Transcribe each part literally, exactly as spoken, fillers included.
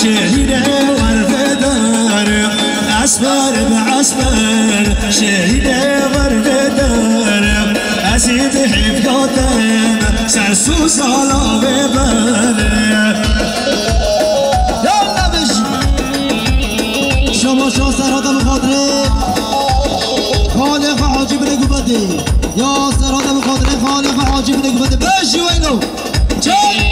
شهيد ورفدار أسبر بعسبر شهيد ورفدار أزيد حفظاتم سرسو سالا ببر يلا بشي شما شما سرادم خاطره خالق حاجی بنگو بده یا سرادم خاطره خالق حاجی بنگو بده بشی وینو چل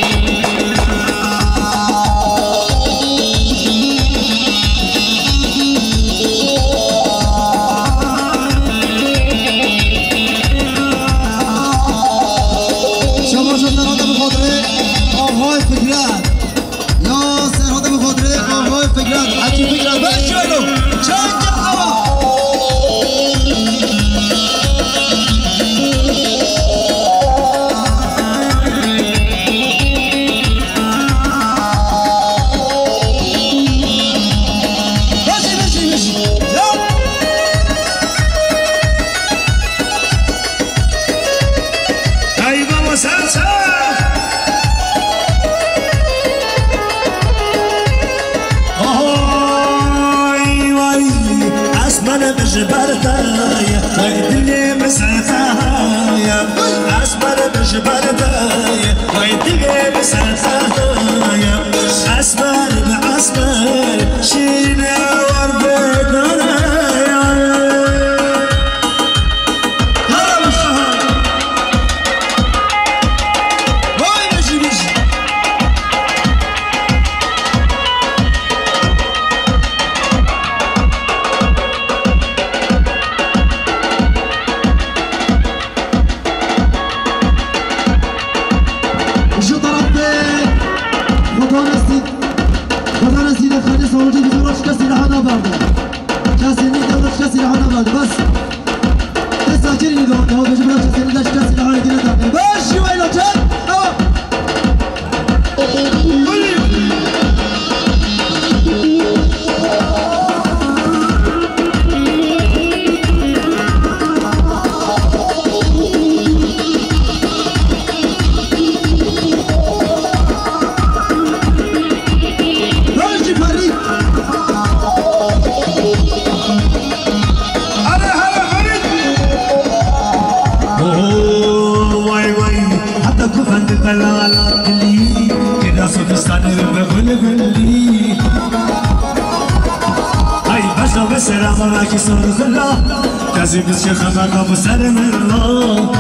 كازي بس خبرك ابو سلم الله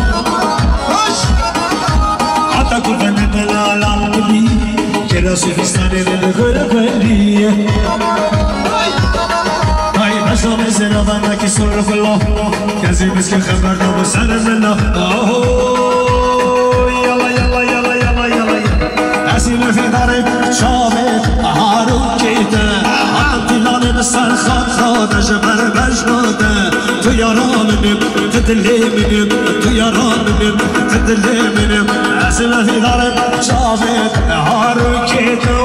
حتى كل فن دلال على كده سيفستاني للغربلي هاي بس بس رضاك يسر في الله كازي بس خبرك ابو سلم الله يلا يلا يلا يلا يلا اسير في دارك شابك هاروك كيتا عطلاني بسر خاط خاط جبر بجنوده تو يارانم تدلي منم تو يارانم تدلي منم اسير في دارك شابك هاروك كيتا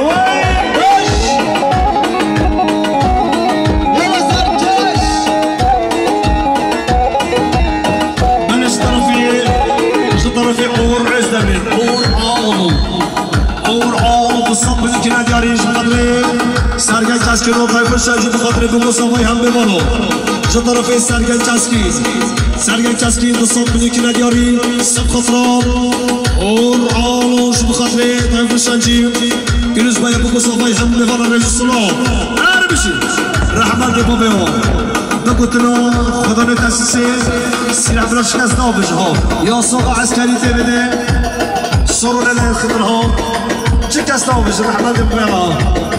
في قور عزمي قور عالو قور عالو بالصب الكنا دياري شغلي سرگل چسکی رو پای فرشای جو بخاطر بگو سوای هم بمانو جو طرفی سرگل چسکی سرگل چسکی بالصب الكنا دياري سب خفران قور عالو جو بخاطر پای فرشای جو پیروز باید بگو سوای هم بمانو رجل سلام عربشی رحمت بابا بیان بگوتنا خدا نتاسیسی سیرم را شکست نابش ها یا ساقا عسکری تبده سرور لین خدر ها چه کس نابش رحمت بگوینا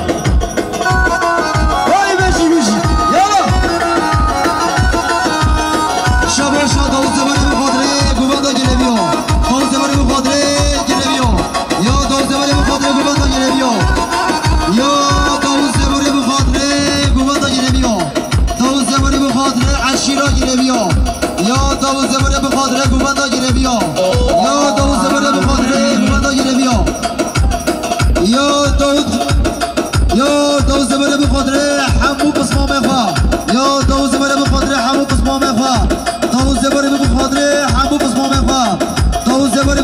وای بشی بشی یالا شبه شا داود زبانی بخاطره گوبندا گره بیا داود زبانی بخاطره گره بیا یا داود زبانی بخاطره گوبندا گره بیا یا داود زبانی بخاطره گوبندا گره بیا داود زبانی بخاطره عشیرا گره بیا یا داود زبانی بخاطره گوبندا گره بیا یا داود زبانی بخاطره گوبندا گره بیا یا داود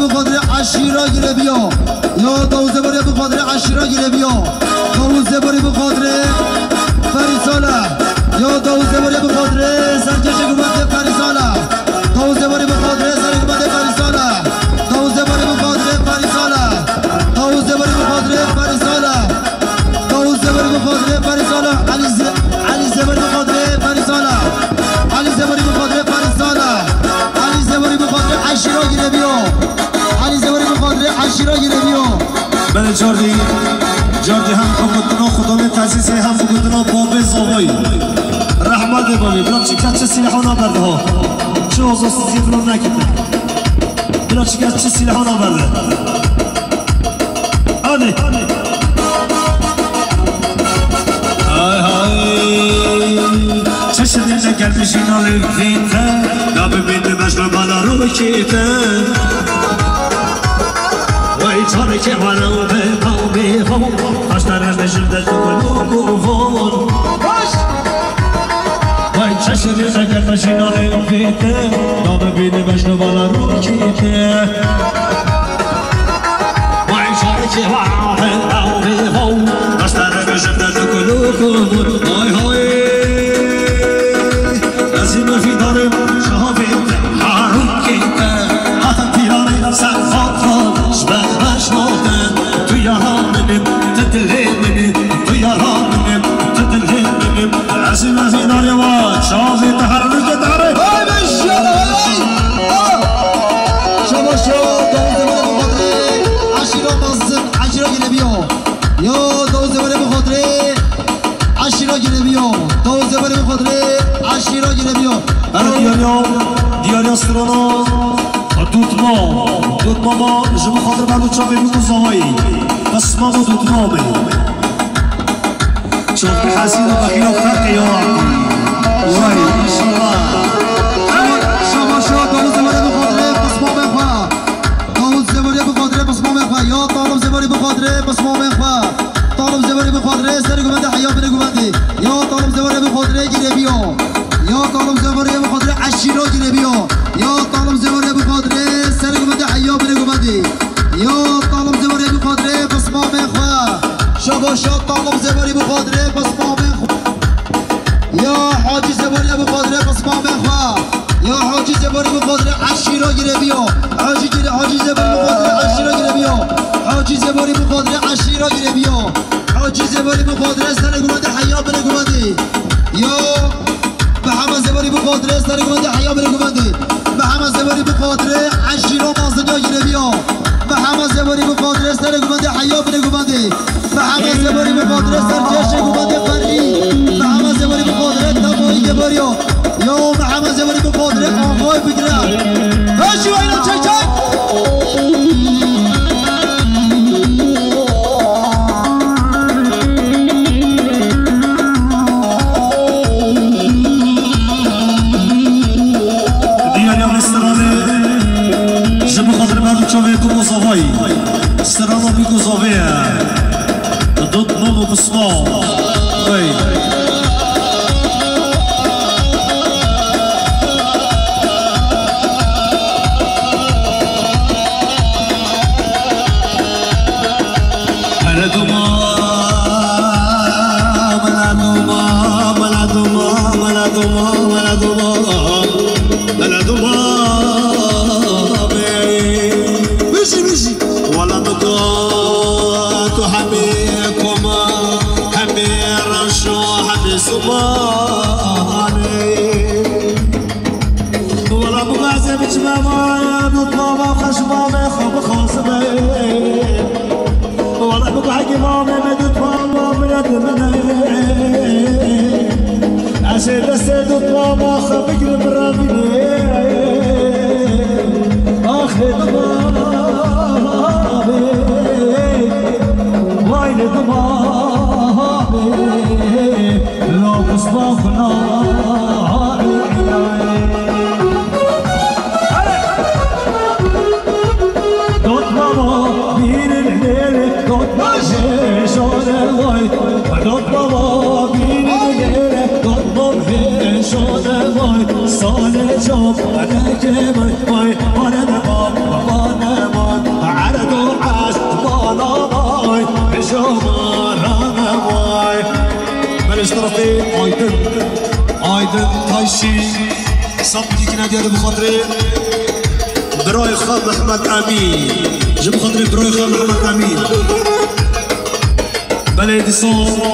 بخاطر عشیرا گیره بیا یا دوزه باری بخاطر عشیرا گیره بیا دوزه باری بخاطر فریساله یا دوزه باری بخاطر سرکش گوبت فریساله دوزه باری بخاطر سر گوبت فریساله دوزه باری بخاطر فریساله دوزه باری بخاطر فریساله دوزه باری بخاطر فریساله علی ز علی زبری بخاطر فریساله علی زبری بخاطر فریساله علی زبری بخاطر عشیرا گیره بیا علی زبری بخاطر عشیرا گیره بیا بله جاردی جاردی هم بگودنا خدا می تزیزه هم بگودنا باب زاوایی رحمت بانی بلا چی کچه سیلحانا برده ها چه آزاستی بلا نکده بلا چی کچه سیلحانا برده آنه های های چشمی نگردشین آلی فیته یا ببینده مشغل بالا رو بکیته وای چاره که ولو به قومی هم خشتره بشرده تو بلوگو فون وای چشمی نگردشین آلی فیته یا ببینده مشغل بالا رو بکیته وای چاره که ولو به قومی هم خشتره بشرده تو بلوگو فون های های نزیم فی دارم شهابیت حروم کیته هاتم پیرانه سرخات را شبه مشنودن تو یارانم تدلینم تو یارانم تدلینم نزیم فی دارم شهابیت حروم کیته های بشیاده شما شما دوزه باره بخاطره عشیرا مازم عشیرا گیره بیا یا دوزه باره بخاطره عشیرا گیره بیا دوزه باره بخاطره عشیرا گیره بیا برای دیاریا دیاریا سترانا دوتما دوتما ما جمع خاطر بلو چاوی بگو زاوایی بس ما با دوتما بی چون که حسین و بخیر و فرق یا وای انشالله شما شما دوزه باره بخاطره بس ما بخوا دوزه باره بخاطره بس ما بخوا یا طالب زباری بخاطره بس ما بخوا طالب زباری بخاطره سر گوبنده حیا بره گوبنده یا طالب زباری بخاطره گیره بیا یا طالب زباری بخاطره عشیرا گیره بیا یا طالب زباری بخاطره سر گوبنده حیا بره گوبنده یا طالب زباری بخاطره بس ما بخوا شبا شاد طالب زباری بخاطره بس ما بخوا یا حاجی زباری بخاطره بس ما بخوا یا حاجی زباری بخاطره عشیرا گیره بیا حاجی گیره حاجی زباری بخاطره عشیرا گیره بیا حاجی زباری بخاطره عشیرا گیره بیا حاجی زباری بخاطره سر گوبنده حیا بره گوبنده یا به همه زباری بخاطره سر گوبنده حیا بره گوبنده به همه زباری بخاطره عشیرا مازنیا گیره بیا به همه زباری بخاطره سر گوبنده حیا بره گوبنده به همه زباری بخاطره سر جشن گوبنده فری به همه زباری بخاطره تمایی گباریا یا به همه زباری بخاطره آقای بگیره هشی و اینا چک چک چاوی کو مصافی استرانا بی گزاویه دود نمو بسما وی ملدوما ملدوما ملدوما ملدوما ملدوما ملدوما ولا بقات وحميكم حمي رشو حمي صباني ولا بقات بجماما نطلب خشبامي خب خاصمي ولا بقات مامي مدد ماما من مني عشان السيد طلابا خبك البرامي اخي طلابا وين ضبابي لو بصباخنا دوت بابا بين الليل دوت ماشي شون الوي دوت بابا بين الليل دوت ماشي شون الوي صار الجوب انا كيمي واي وانا بابا وانا آیدن تایشی صبتی که ندیده بخاطره برای خواب محمد امین جب خاطره برای خواب محمد امین بله دیسا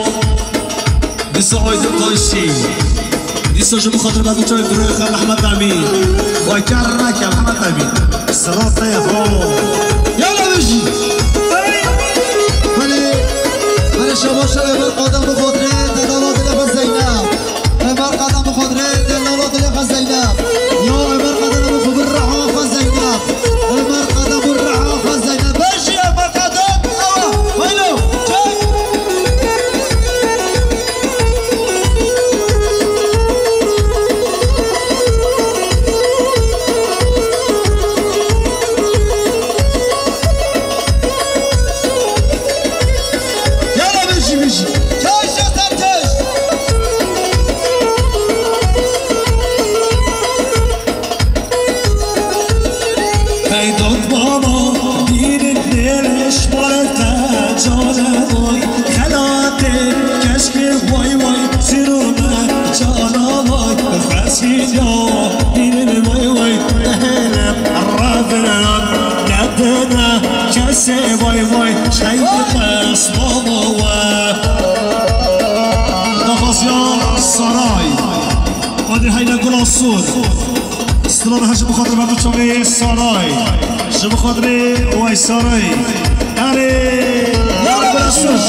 دیسا آیدن تایشی دیسا جب خاطره بعد بچه برای خواب محمد امین وای کار نکه محمد امین سرات نیفا یالا بشی بله بله شما شما اول قدم بخاطره دلالات لفظ زینب اول قدم بخاطره دلالات لفظ زینب یا اول قدم بخاطر الرحاق زینب اول قدم الرحاق زینب بشی اول قدم اوه ویلو چک وای وای شاید قصد بابا و نخوزیان سرای قادر هینا گل آسور استران هش بخاطر بردو چوه سرای شو بخاطر وای سرای اره یاره گل آسور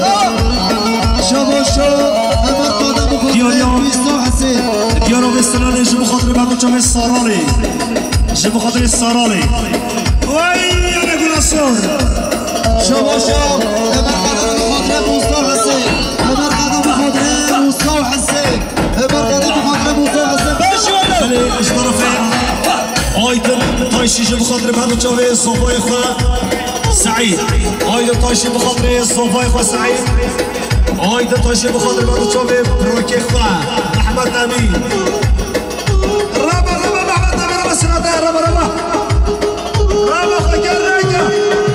شما شو اما قادم بخاطر بیستو حسین دیارو بسترانه شو بخاطر بردو چوه سرای شو بخاطر سرای وای یاره گل آسور شما شو اما قدم بخاطر موسا حسین اما قدم بخاطر موسا حسین اما قدم بخاطر موسا حسین بشی ولی بله اش طرفه آیدن تایشی جو بخاطر بردو چوه صوفای خواه سعید آیدن تایشی بخاطر صوفای خواه سعید آیدن تایشی بخاطر بردو چوه بروکی خواه محمد امین رابا رابا محمد امین رابا سناته رابا رابا رابا خاکر رجا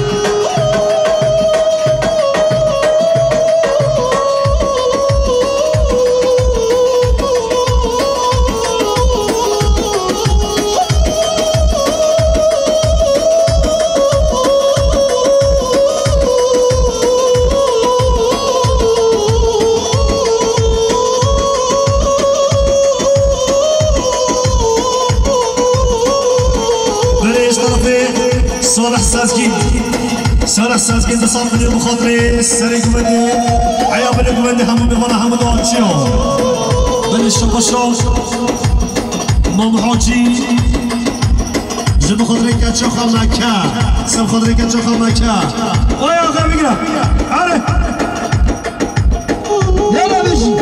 صالح سازكين صالح سازكين تصاب من المخاطري سري قبندي عياب القبندي همو بغانا همو دواتشيو بل الشبشو مام حاجي جب خاطري كاتشو خمكا سب خاطري كاتشو خمكا ويا اخي بقرا عارف يلا بيجي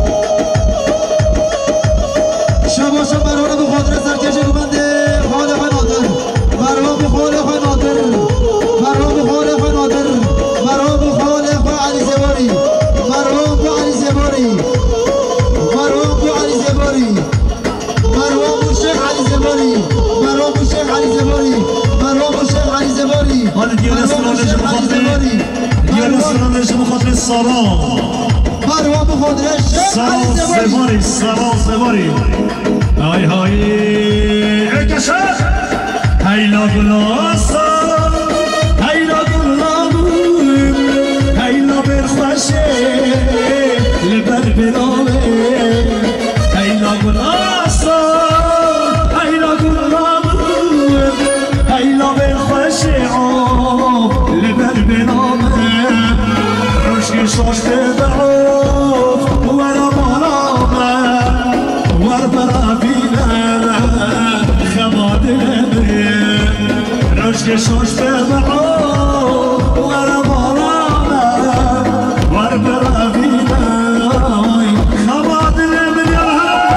شباشو برونه بخاطر سرکش قبندي خاله خنادر مرحوم بخاله خنادر مرحوم بخاله خنادر مرحوم بخاله خو علی زباری مرحوم بو علی زباری مرحوم بو علی زباری مرحوم بو شیخ علی زباری مرحوم بو شیخ علی زباری مرحوم بو شیخ علی زباری حالا دیگه نسلانش بخاطر دیگه نسلانش بخاطر سلام مرحوم بخاطر شیخ علی زباری سلام زباری های های اکشف هیلا گلاسا هیلا گلامون هیلا برخوشه لبر برامه هیلا گلاسا هیلا گلامون هیلا برخوشه لبر برامه رشک شاشته بعوف ورا بالامه ور برا بینه خماد لبه رشك شوش ببعوه ورا مرامه ور برا بینه خماد لبه يا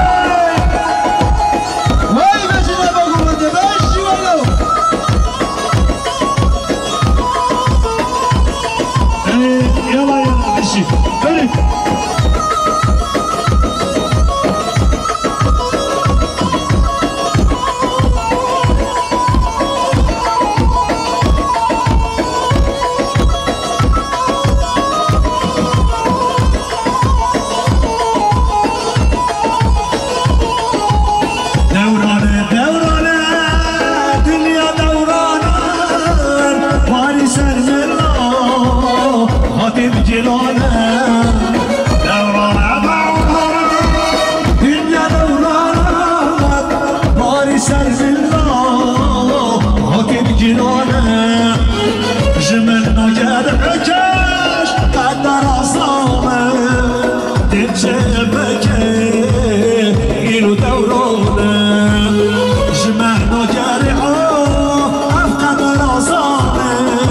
وای بشینه بگو بده بشی ولو يلا يلا بشي بري بجلالة دورانة دورانة دنيا دورانة ماري سر بالله هاكي بجلالة جملنا جرحكش قدر أصامة تنشبك إلو دورانة جملنا جرحه أفقد أصامة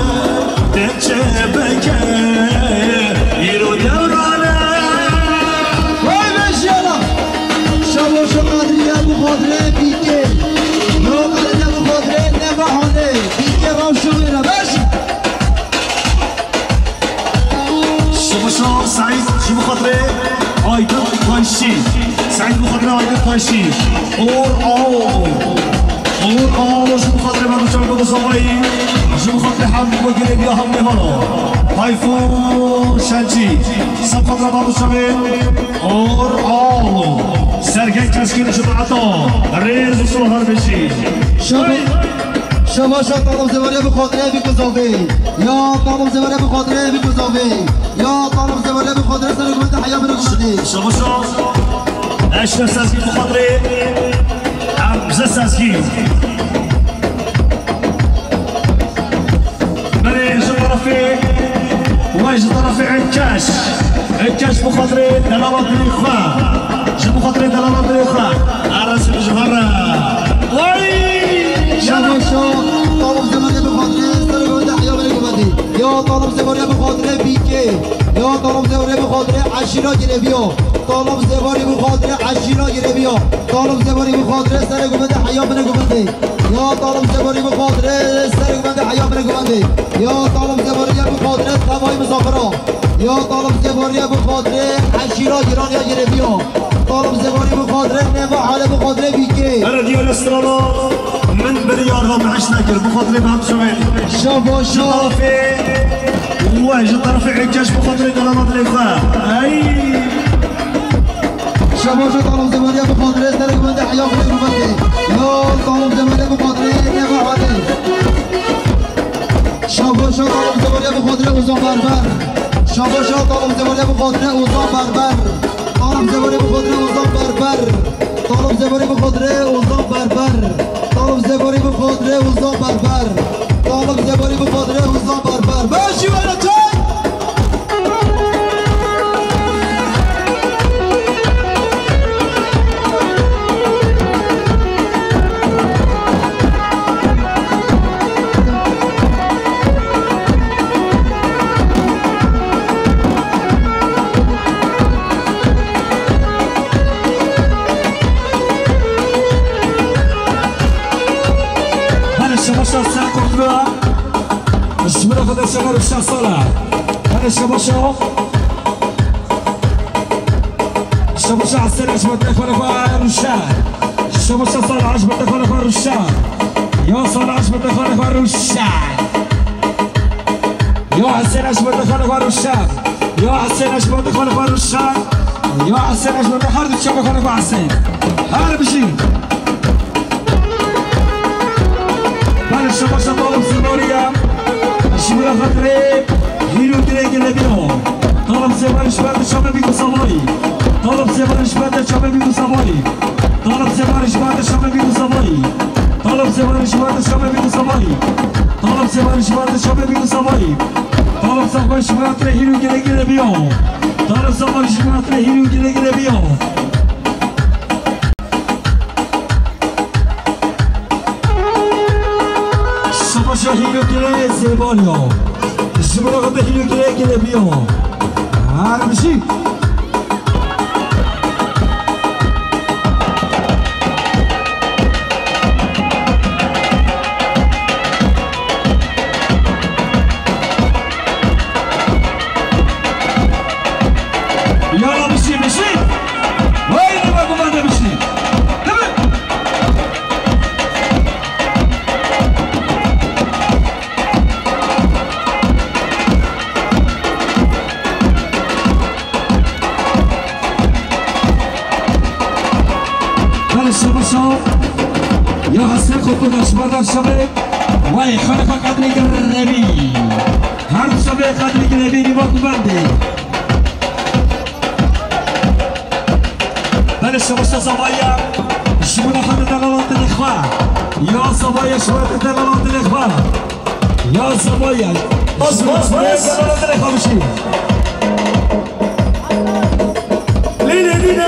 تنشبك إلو دورانة وای بشیالا شما شما قدری ابو خاطره بیکه یا قدری ابو خاطره نباهانه بیکه را شمیره بشی شما شما سعید شما خاطره آیدن تایشی سعید بخاطره آیدن تایشی اور آو اور آو شما خاطره من بچه بگو سامایی شما خاطره هم بگیره بیا هم نمانا تایفون شنجی سب خاطره بابو شمه اور آو سرگن کسکین شما عطا ریز و سلوهر بشی شما شما شما طالب زباره به خاطره بیگذابه یا طالب زباره به خاطره بیگذابه یا طالب زباره به خاطره سر گمت حیا برگشته شما شما اشتر سازگی بخاطره عمزه سازگی برای طرفی وجه طرفی عکاش عکاش بخاطره دلالات الإخوة جو بخاطره دلالات الإخوة عرس الجمرة وای شما شما طالب زباره به خاطره سر گمت حیا برگشته یا طالب زباره به خاطره بیکه یا طالب زباره به خاطره عشیرا گیره بیا طالب زباره به خاطره عشیرا گیره بیا طالب زباره به خاطره سر گمت حیا برگشته یا طالب زباره به خاطره سر گمت حیا برگشته یا طالب زباره به خاطره سوای مسافرا یا طالب زباره به خاطره عشیرا گیران یا گیره بیا طالب زباره به خاطره نوا حاله به خاطره بیکه انا ديال استرالا من بريارها معاش ناكر بخاطري بهم شوين شابو شو طرفي وجه طرفي عكاش بخاطري دلالات الإخوة اي شما شو طالب زمانية بخاطره سرق من ده حياة خلق مبكي يا طالب زمانية بخاطره نبا حالي شما شو طالب زمانية بخاطره وزان بربر شما شو طالب زمانية بخاطره وزان بربر طالب زمانية بخاطره وزان بربر طالب زمانية بخاطره وزان بربر طالب زمانية بخاطره وزان بربر طالب زمانية بخاطره وزان بربر ماشي وانا تاي الشمال خد الشمال الشمال صالح هذا الشمال شو الشمال شو عسل عجبت اخوان اخوان الرشاد الشمال شو صالح عجبت اخوان اخوان الرشاد يا صالح عجبت اخوان اخوان الرشاد يا حسين عجبت اخوان اخوان الرشاد يا حسين عجبت اخوان اخوان الرشاد يا حسين عجبت حرد الشمال اخوان اخوان حسين هذا بشي هذا الشمال شو طالب سنوريا الشمال خطري هيرو دريق اللبيو طلب زمان شباب الشباب بيكو صباي طلب زمان شباب الشباب بيكو صباي طلب زمان شباب الشباب بيكو صباي طلب زمان شباب الشباب بيكو صباي طلب زمان شباب الشباب بيكو صباي طلب زمان شباب هيرو دريق اللبيو طلب زمان شباب هيرو دريق اللبيو هيلو كلي سيبونيو الشباب غدا هيلو كلي كلي بيوم هذا ماشي يلا مشي مشي وين ما قمنا مشي يا حسين خطوط الشباب الشباب واي خلفك قدري قربي هر شباب قدري بینی با بنده بله شما شزاوایا شما نخواهد دلالات نخواه یا زاوایا شما دلالات نخواه یا زاوایا باز باز باز دلالات نخواه بشی لیلی دینا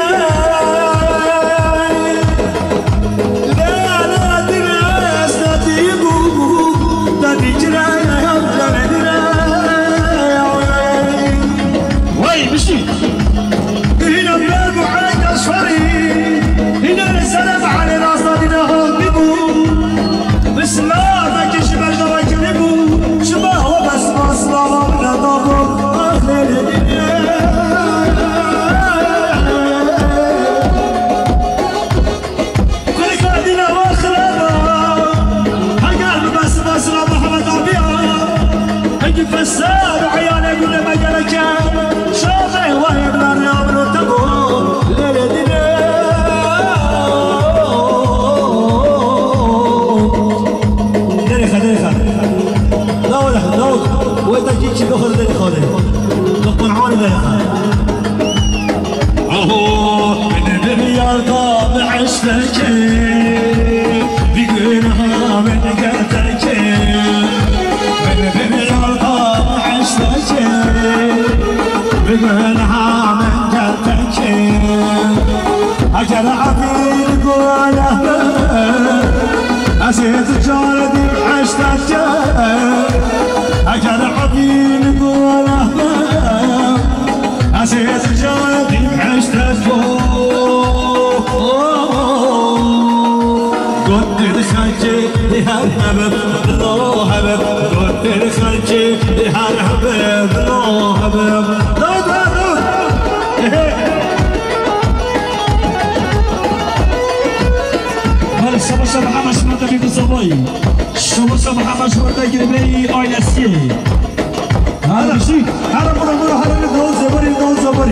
شما شما همه شما دگیر بی آیلسیه هر بشی هر برو برو هر دو زبری دو زبری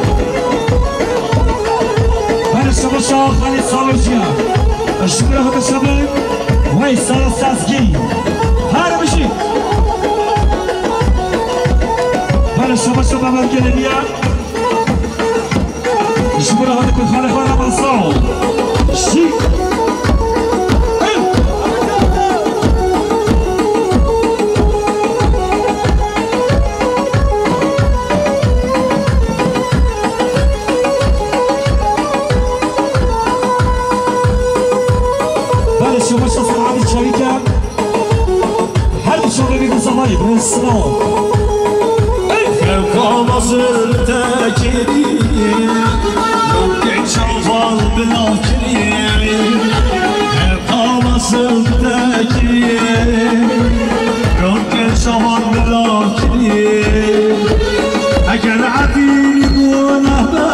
هر شما شما خالی سالوشیا شما رو بشبه وای سال سازگی هر بشی هر شما شما من گلنیا شما رو هر خالی خالی مساو شی Snow. Kevkama sırtaki Yok şafal bilakiri Kevkama sırtaki Yok şafal bilakiri Eğer abini günahda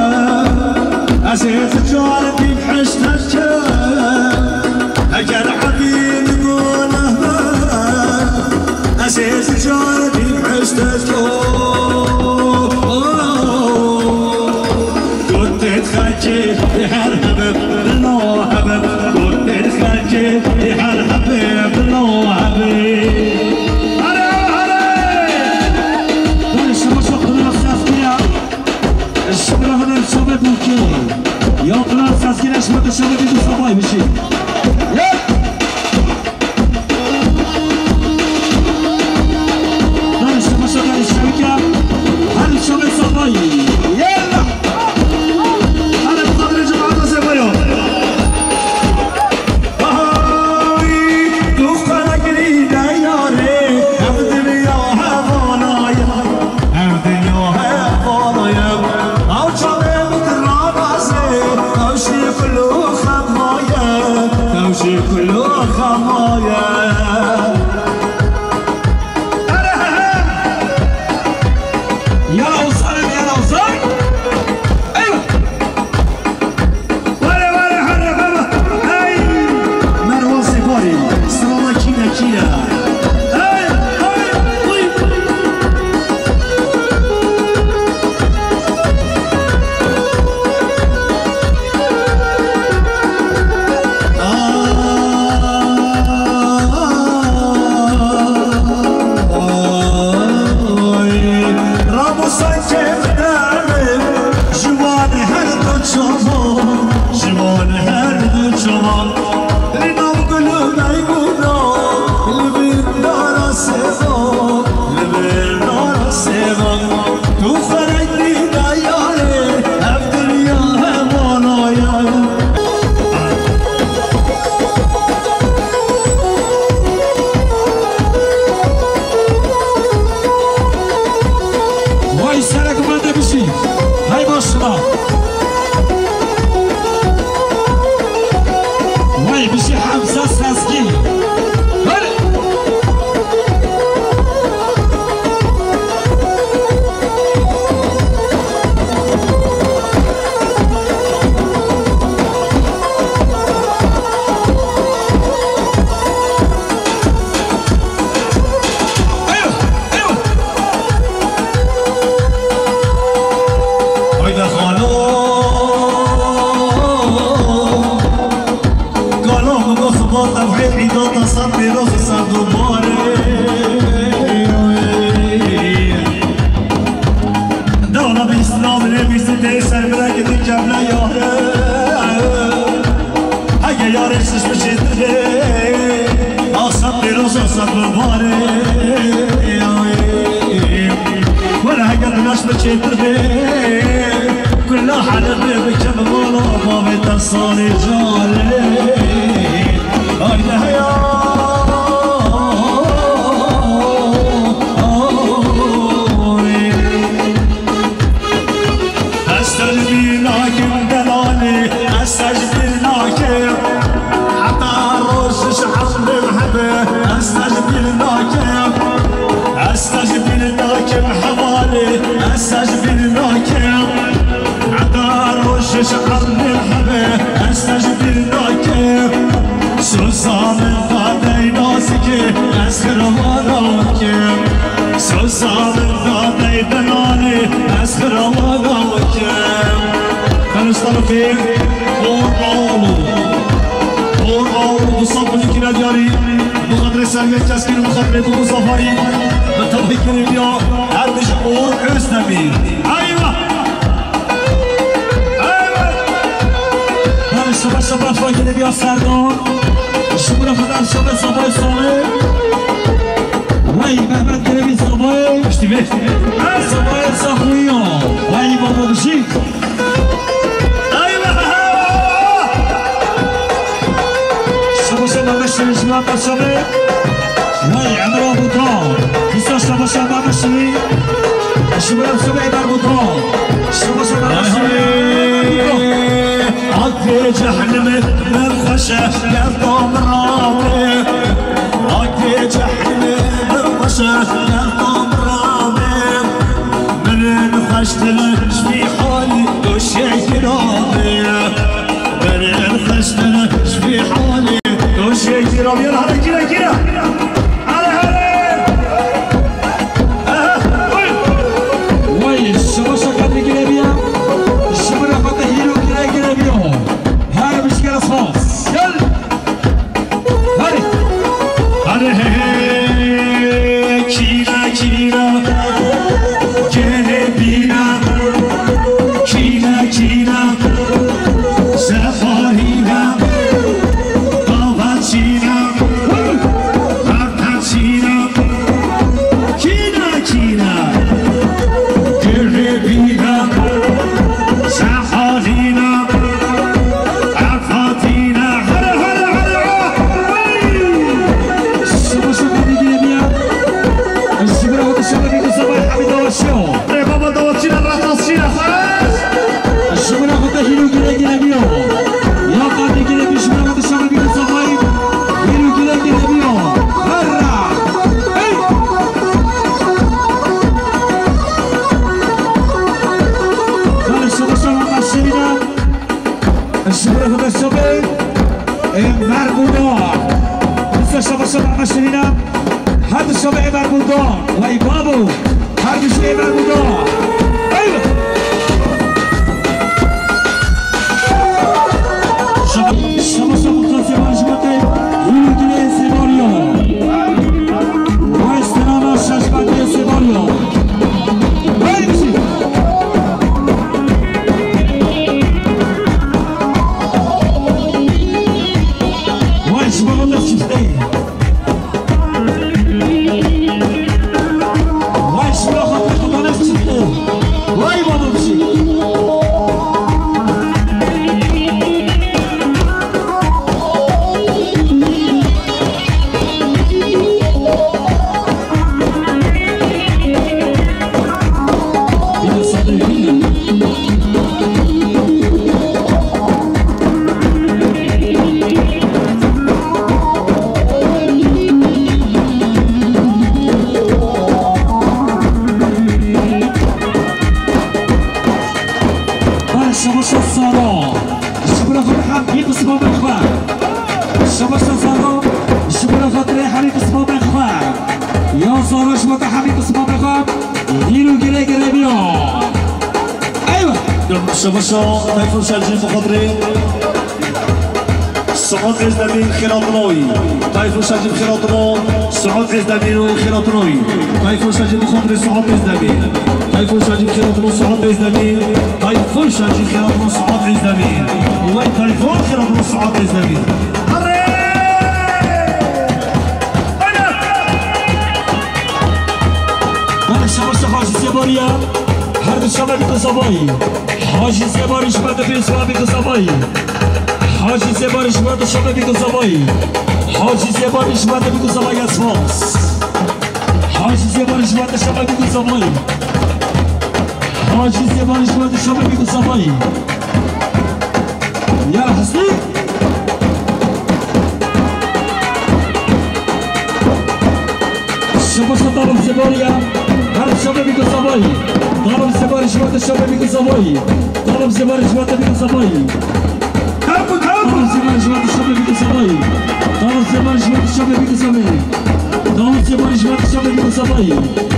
Aziz canbi bhişteke Eğer abini günahda Aziz canbi bhişteke هر حبيب لو حبيب قلت الخلجي هر حبيب لو حبيب هلا هلا ولا شو شو قلنا ساسكيا الشغل هذا الشباب ممكن يا قلنا ساسكيا شو هذا الشباب يدو صباي مشي ولا شو شو قلنا الشبكة ولا قدناش بشيتر بيه كل حدا بكم مولا ما بتصالي جالي هيدا هيا استجبي لكن دلالي استجبي لكن حتى روش شعر بالحبه استجبي لكن استجبي لكن حوالي استجبي لكن حتى روش شعر بالحبه استجبي لكن سوسا من دادي ناسكي اسخر وضعك سوسا من دادي دلالي اسخر وضعك خلص طرفين فور اولو فور اولو بصب الكنا جاري بقدر سريع تسكين بقدر بقو صفاري بطبق الربيع هرد شعور حسنمي ايوه ايوه هل الشباب الشباب فايق الربيع سردون الشباب خدار شباب صباي صالي وي مهمت كريمي صباي اشتبه صباي صخوية وي بابا بشيك شباب مشي الجماعة الشباب وي عمرو ابو طال لسه شباب شباب مشي الشباب سبعي ابو طال شباب شباب مشي عطي جحنم من خشة يا طمرامي عطي جحنم من خشة يا طمرامي من خشت في حالي وشي كرامي من خشت في حالي وشي كرامي يلا هلا كده كده هلا هلا وي الشباب شكل كده بيا الشباب فتح هيرو كده كده بيا هاي مشكلة صاص يلا هاي هاي كينا كينا جهبينا كينا كينا سفارينا طاباتينا رابطاتينا كينا كينا جهبينا سفارينا عفاتينا هلا هلا هلا الشباب شكل كده بيا الشباب الشباب يتصبح حبيب دواشيو ايه بابا دواشينا راتاسينا خلاص الشباب فتحيلو كده كده بيا يا قاضي كده بيش مرات الشباب يتصبح هيلو كده كده بيا هرا ايه قال الشباب شباب ماشينا الشباب فتح الشباب ايه مربوطة لسه الشباب شباب ماشينا هذا الشباب مربوطة واي بابو هذا الشيء مربوطة ايوه شباب شباب شباب خاصة مجموعة يلو كده سيباريو واستنانا شاشبان كده سيباريو هاي بشي واي شباب الله شفتين واي شباب خاطر الله شفتين واي بابا بشي شباشا تيفون شالجين بخضري سعود عز دمين خيراطنوي تيفون شالجين خيراطنو سعود عز دمين خيراطنوي تيفون شالجين بخضري سعود عز دمين تيفون شالجين خيراطنو سعود عز دمين تيفون شالجين خيراطنو سعود عز دمين وين تيفون خيراطنو سعود عز دمين زبانیا هر دو شب بی زبانی حاجی زبانش بعد بی زبانی بی زبانی حاجی زبانش بعد شب بی زبانی حاجی زبانش بعد بی زبانی اسماس حاجی زبانش بعد شب بی زبانی حاجی زبانش بعد شب بی زبانی یا حسنی شما شطارم زبانیا هر شب بی زبانی طالب زبانش بعد شب بی زبانی طالب زبانش بعد بی زبانی طالب زبانش بعد شب بی زبانی طالب زبانش بعد شب بی زبانی طالب زبانش بعد شب بی زبانی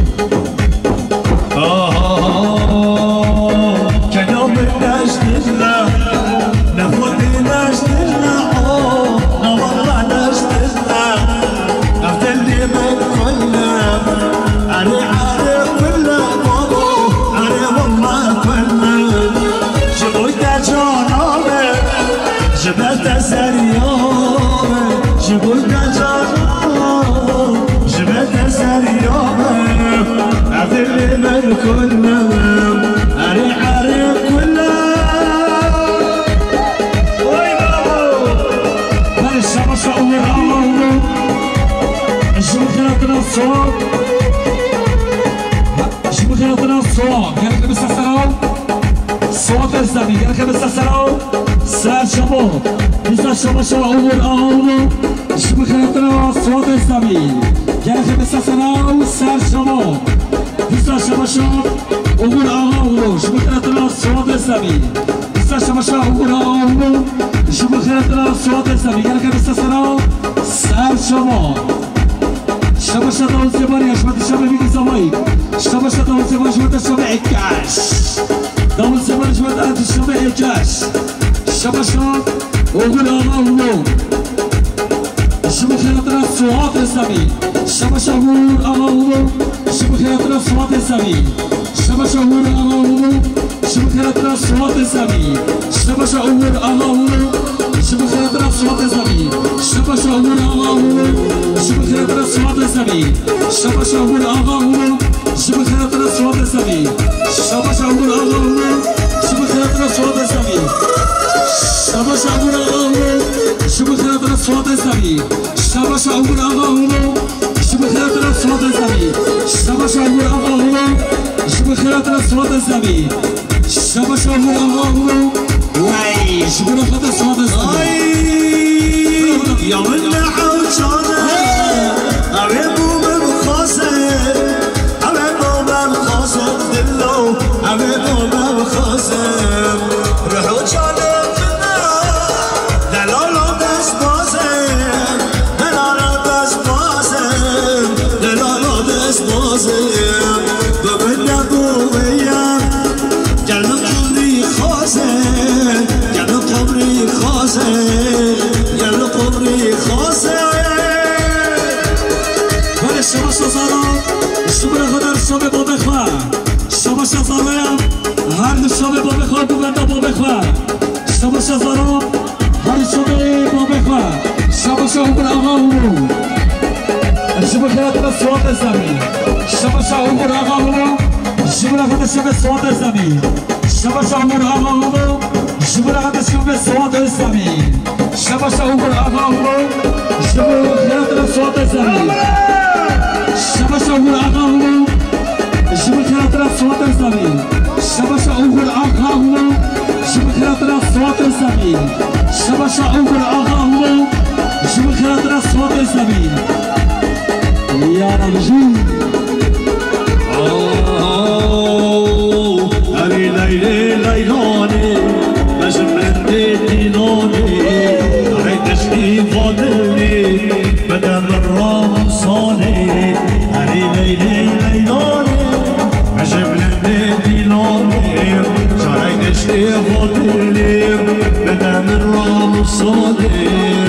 كلام نشتنا نفوت نشتنا والله نشتنا افتلي من كلنا أنا عارف كلنا أنا والله كلنا جبت جانبه جبت سريابه جبت جانبه جبت سريابه افتلي من كلنا أنا عارف كلنا وي بابو بلش ما شاء الله شوف خيرتنا الصوت شوف خيرتنا الصوت قالك بستسرعوا صوت الزمي قالك بستسرعوا سال شباب لسه شباب شباب أول أول شوف خيرتنا صوت الزمي قالك بستسرعوا سال شباب لسه شباب شباب أول أول شوف خيرتنا صوت الزمي لسه شباب شباب أول أول شوف خيرتنا صوت الزمي قالك بستسرعوا سال شباب شبا شطا والزباني اشبط الشبا بيك الزباي شبا شطا والزباني اشبط الشبا عكاش داو الزباني اشبط انت الشبا عكاش شبا شط وقول اغا ولو شبا خيرتنا الصوات الزمي شبا شهور اغا ولو شبا خيرتنا الصوات الزمي شبا شهور اغا ولو شبا خيرتنا الصوات الزمي شبا شهور اغا ولو شبا خيرتنا الصوات الزمي شبا شهور اغا ولو شبا خيرتنا الصوات الزمي شبا شهور اغا ولو شبا خيرتنا الصوات الزمي شبا شهور اغا ولو شبا خيرتنا الصوات الزمي شبا شهور اغا ولو شبا خيرتنا الصوات الزمي شبا شهور اغا ولو شبا خيرتنا الصوات الزمي شبا شهور اغا ولو شبا خيرتنا الصوات الزمي شبا شهور اغا ولو واي شبا خيرتنا الصوات الزمي يا من عوجانا أبيبو بمخاسر أبيبو بمخاسر دلو أبيبو بمخاسر روحو جانبنا دلالو دست بازر دلالو دست بازر دلالو دست بازر ببنا بويا جلو قبري خاسر جلو قبري خاسر جلو قبري خاسر شما شزارا شما خدر شما با بخوا شما شزارا هر دو شما با بخوا بگرد با بخوا شما شزارا هر شما با بخوا شما شما بر آقا هورو شما خیرتنا صوت زمین شما شما بر آقا هورو شما خدر شما صوت زمین شما شما بر آقا هورو شما خدر شما صوت زمین شما شما بر آقا هورو شما خیرتنا صوت زمین شبا شهور آقا هولو شبا خیرتنا صوت الزمین شبا شهور آقا هولو شبا خیرتنا صوت الزمین شبا شهور آقا هولو شبا خیرتنا صوت الزمین یا رجل هلی لیلی لیلانی مجمن دیلانی عیدشی فادلی بدم الرام صالي هلي ليلي ليلاني عجبنا ديلاني شرايك اشتي فاضلي بدم الرام صالي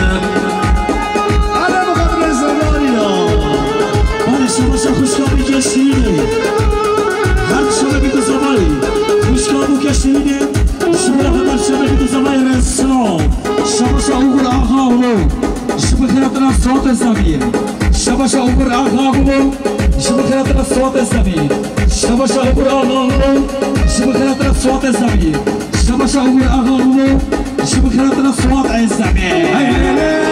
انا بقدر الزمانية انا شباشا خوشكابي كشيني هر شبه بيكو زماني خوشكابو كشيني شبه هدر شبه بيكو زماني رسلام شباشا اوغل آقا هولو شبه خيرتنا صوت الزمين شبا شعور آقا هولو شبه خيرتنا صوت الزمين شباشا عبور آغانو شبو خلطنا صوت الزمین شباشا عبور آغانو شبو خلطنا صوت الزمین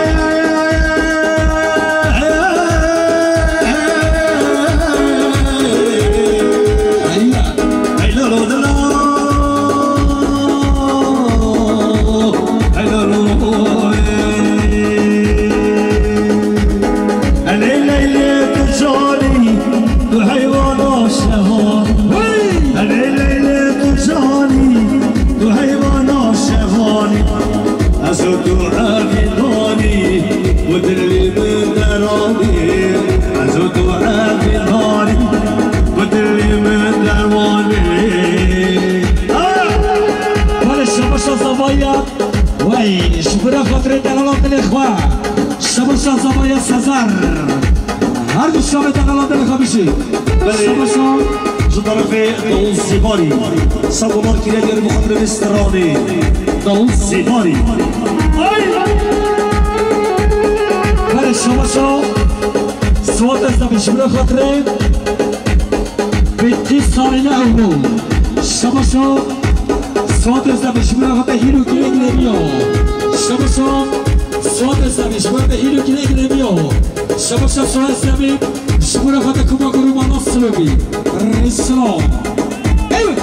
وای شبرا خاطر دلالات الاخوة شباشا زبايا سزار هر دو شام دلالات الاخوة بشي شباشا جدرفي دول زباري صبولار كلا دير مخدر مستراني دول زباري بله شباشا سوات ازدبی شبرا خاطر بیتی سالینه اونو شباشا سوات ازدبی شبرا خاطر هیرو کلیگ نمیو شباشا سوات ازدبی شبرا هیرو کلیگ نمیو شباشا سوات ازدبی شبرا خاطر کما گروه ما نصر بی رسلام ایوه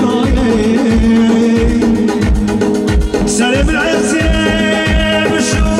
سلام العزيز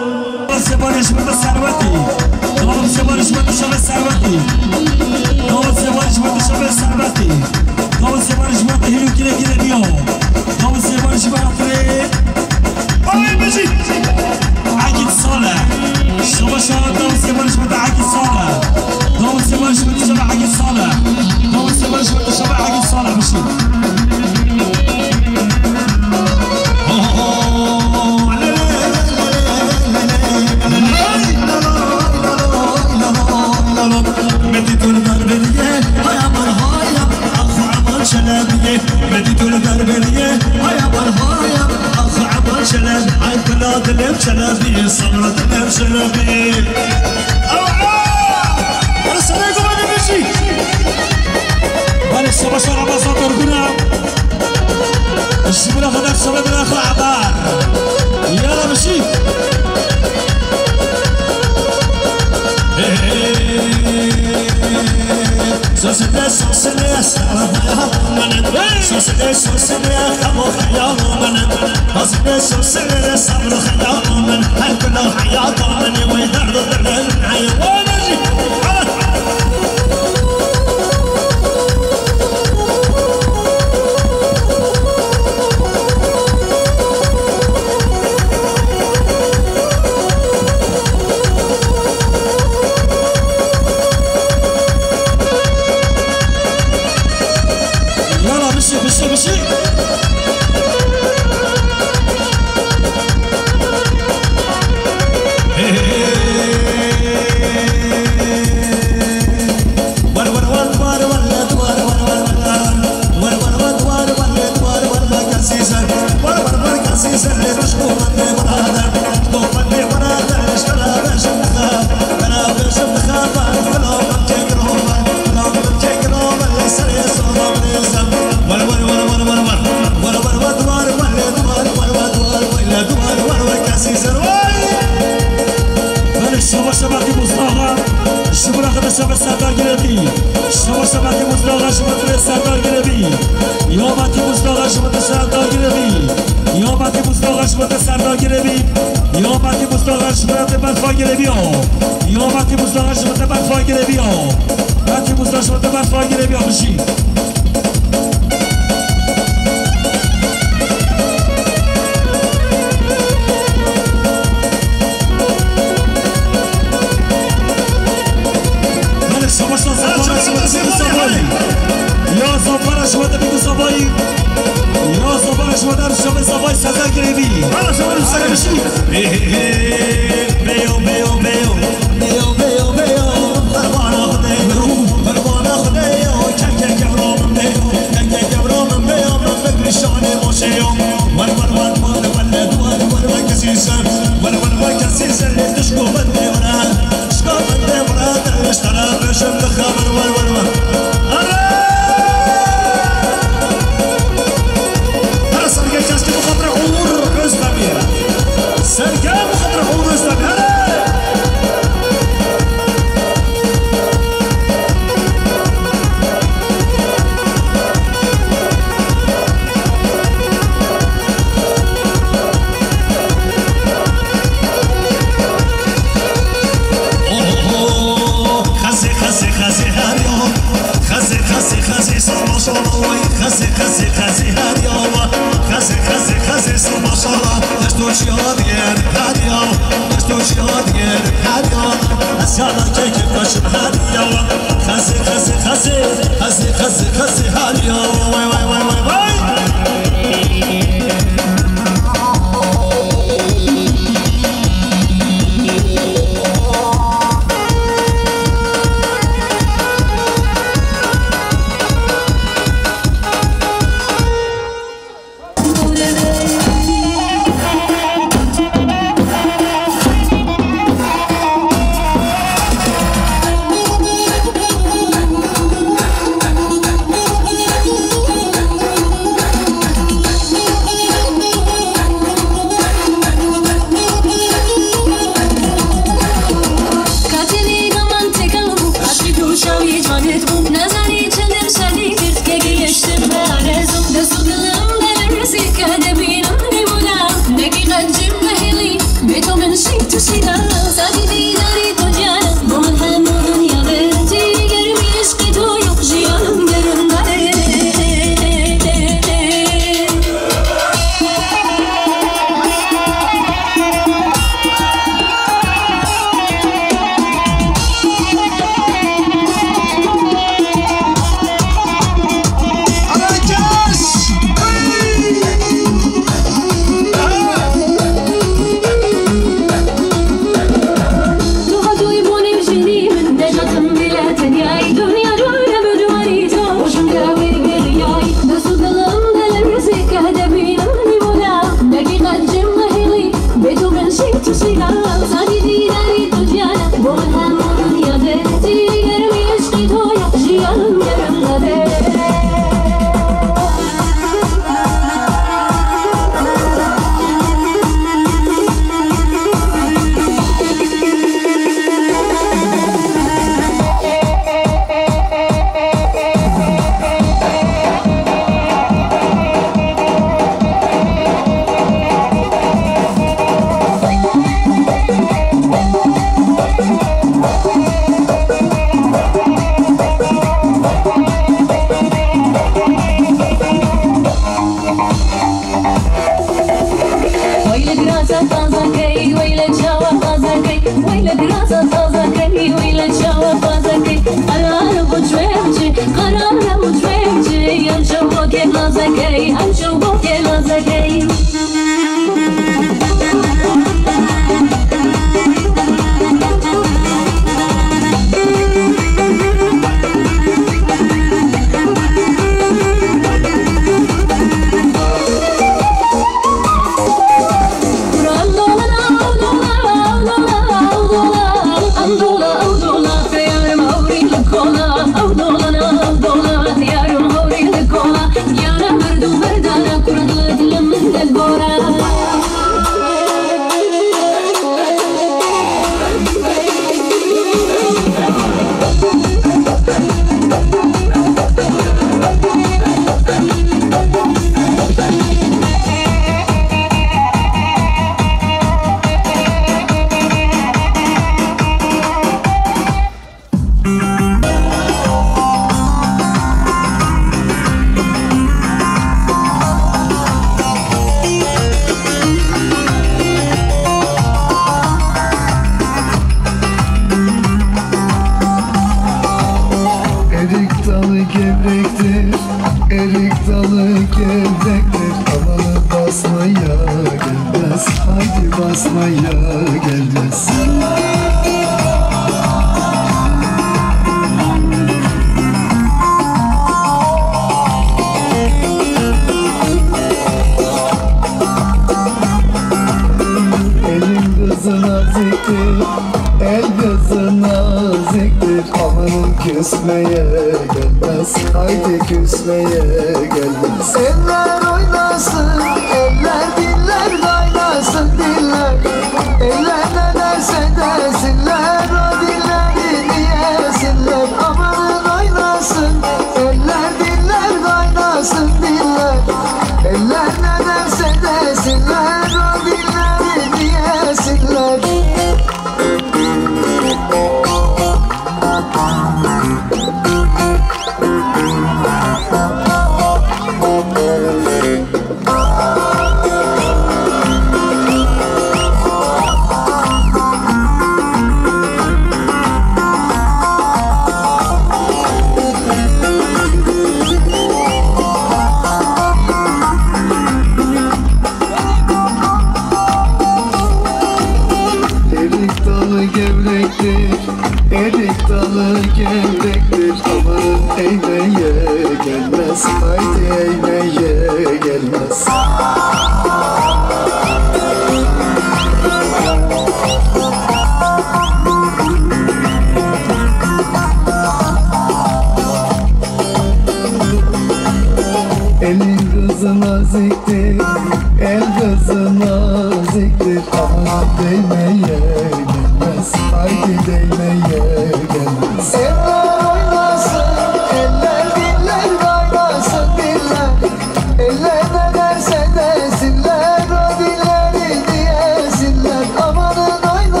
Eller ne derse desinler, o dilleri diyesinler. Amanın oynasın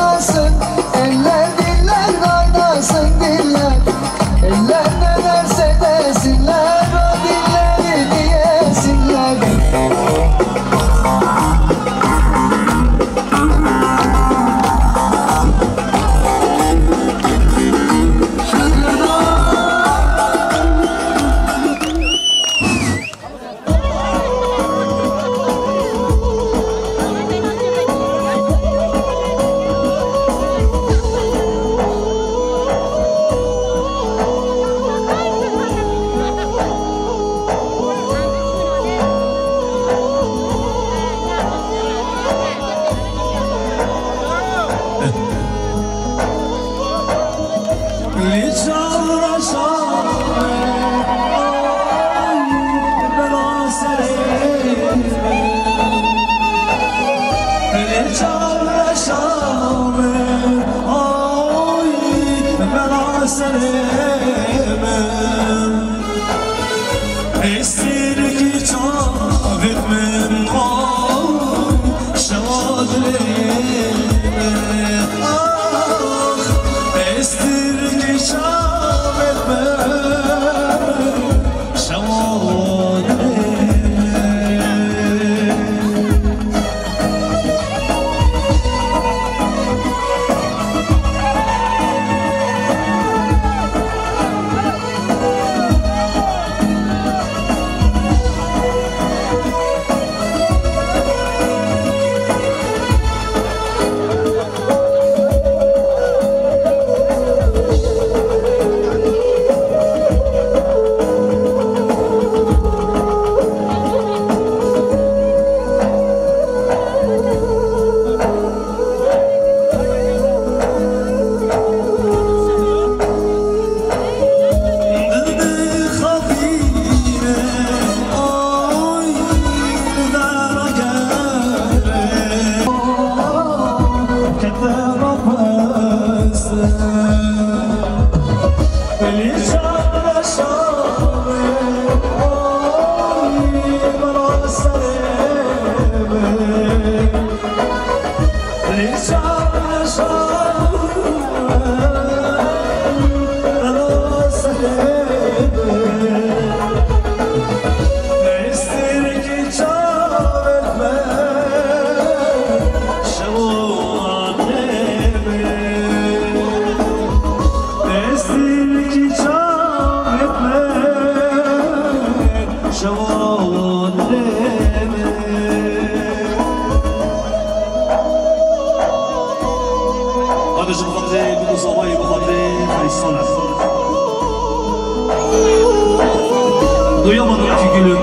Duyamadım ki gülüm,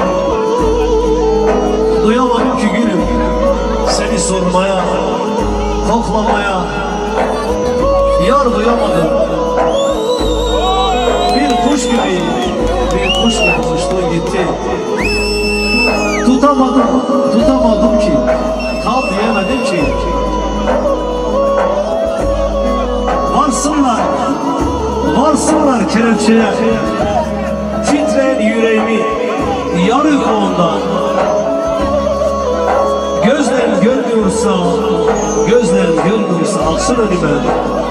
duyamadım ki gülüm, seni sormaya, koklamaya, yar duyamadım. Bir kuş gibi, bir kuş gibi uçtu gitti. Tutamadım, tutamadım ki, kal diyemedim ki. Varsınlar, varsınlar kelepçeye, titreyen yüreğimi yarıyor ondan. Gözlerim görmüyorsa, gözlerim görmüyorsa aksın önüme.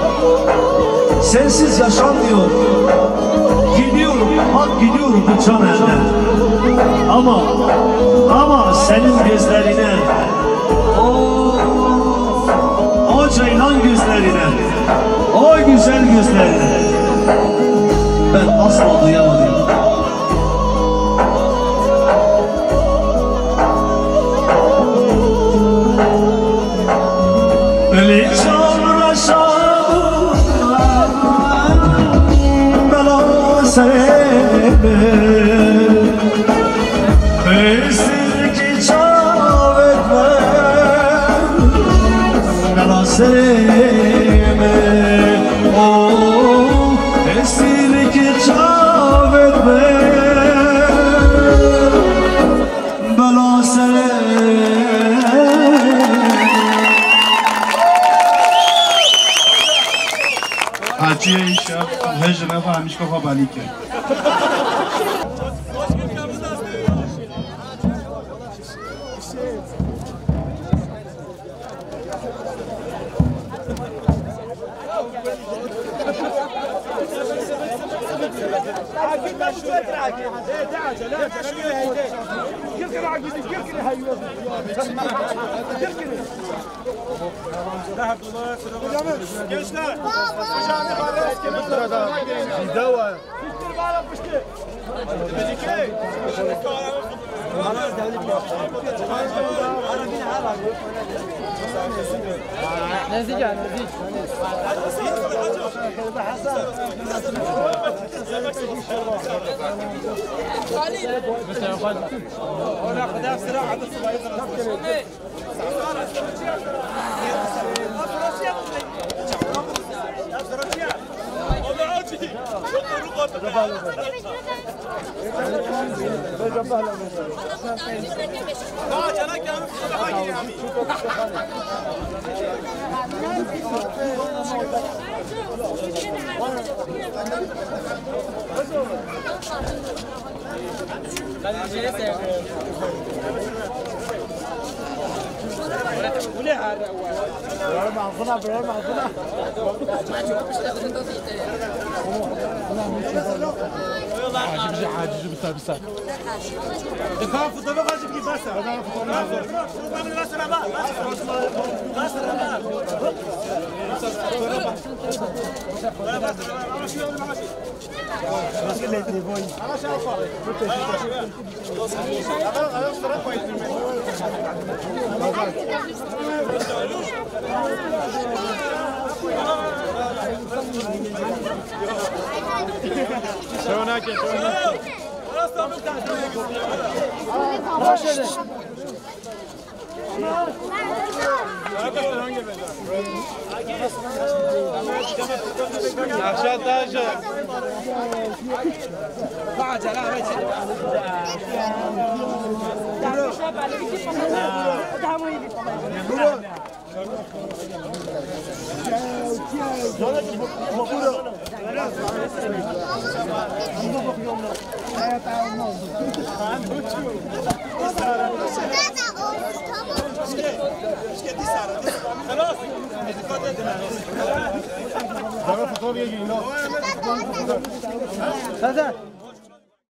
Sensiz yaşanmıyor, gidiyorum, bak gidiyorum bu can elden. Ama, ama senin gözlerine, o, o ceylan gözlerine, o güzel gözlerine ben asla duyamadım. Öyle çağrışam bela sevme, esir ki çav etme, bela sevme, oh esir ki çav etme, bela sevme. Hacıya iş yap, hecine fahmiş kafa balike. عاقل ما شو تراك؟ تعال تعال Gençler, hocam ibadet kenarda. Dava. نزيج نزيج عاجب عاجب بس بس دفاع في الطبقة عاجب كيف بس أنا في الطبقة من الناس ربع ناس ربع بس اللي تليفون أنا شايفه أنا أنا اشتريت كويس شو هناك شو هناك عشان تاجر بعد لا خلاص